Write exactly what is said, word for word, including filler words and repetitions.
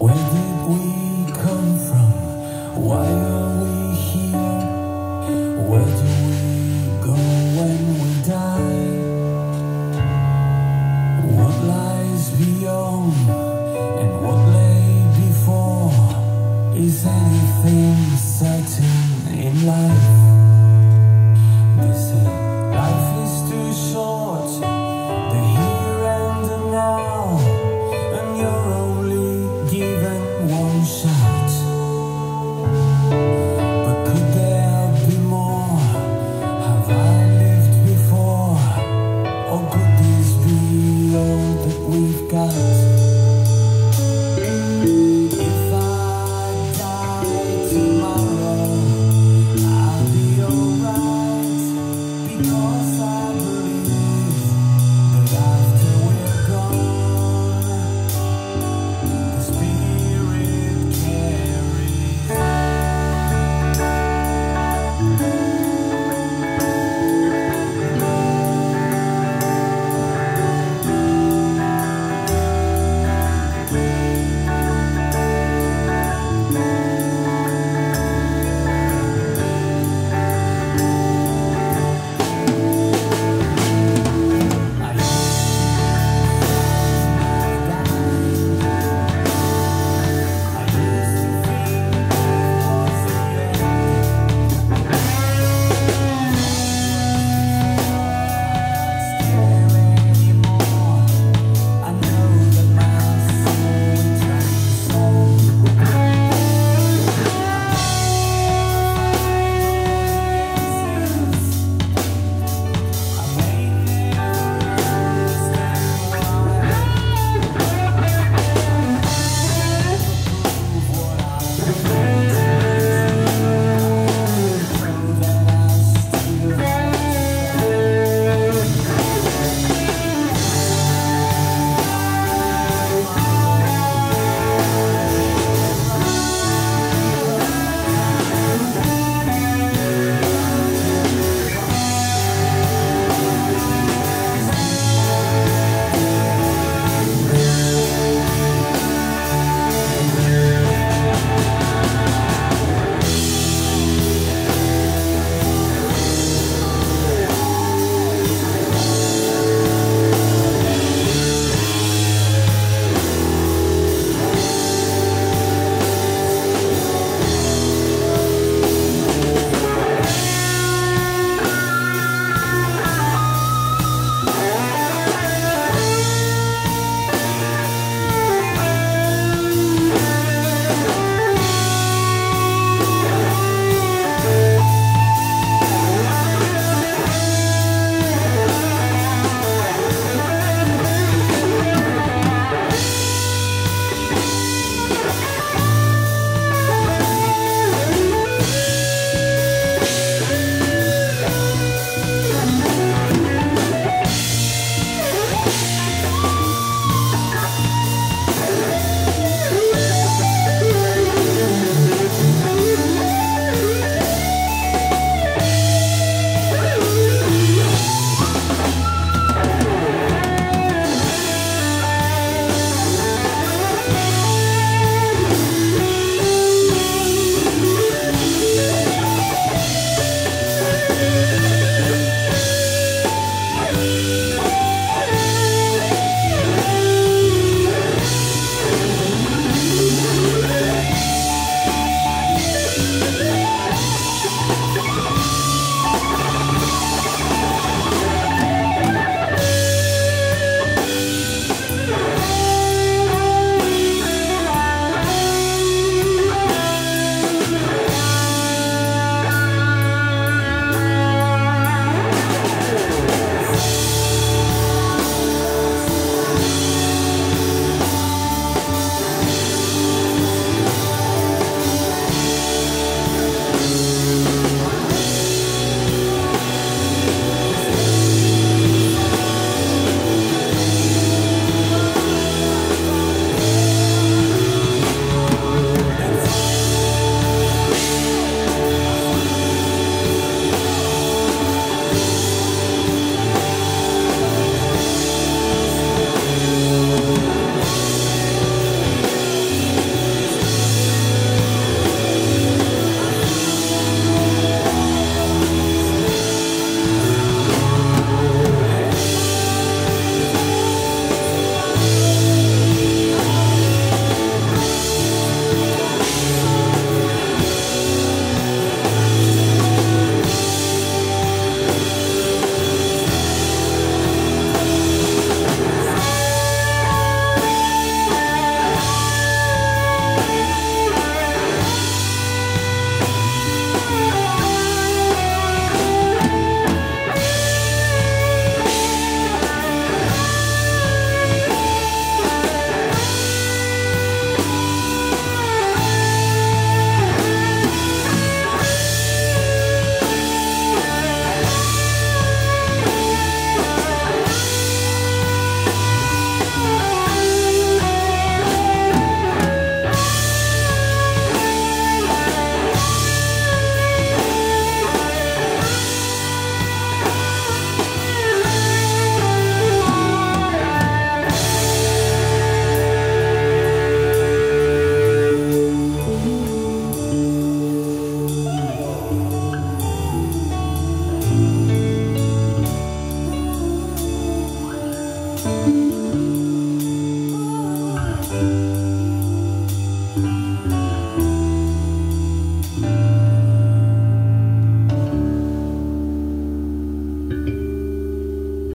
Where did we come from? Why are we here? Where do we go when we die? What lies beyond and what lay before? Is anything certain in life? They say life is too short, the here and the now, and you're only given one shot. But could there be more? Have I lived before? Or could this be all that we've got? If I die tomorrow, I'll